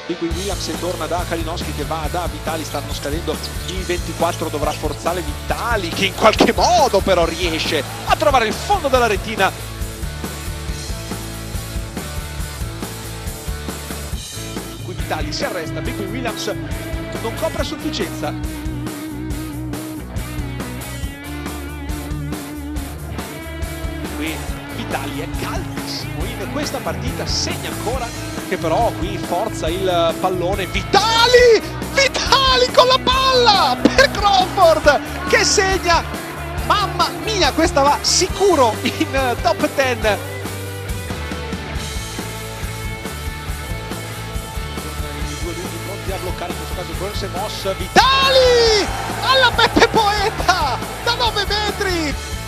di cui Williams torna da Kalinowski che va da Vitali, stanno scadendo i 24, dovrà forzare Vitali che in qualche modo però riesce a trovare il fondo della retina. Qui Vitali si arresta, qui Williams non copre a sufficienza. Qui Vitali è caldissimo in questa partita, segna ancora, che però qui forza il pallone. Vitali con la palla per Crawford che segna. Mamma mia, questa va sicuro in top 10. I due lunghi pronti a bloccare, in questo caso Burns e Moss. Vitali alla Peppe Poeta da 9 metri.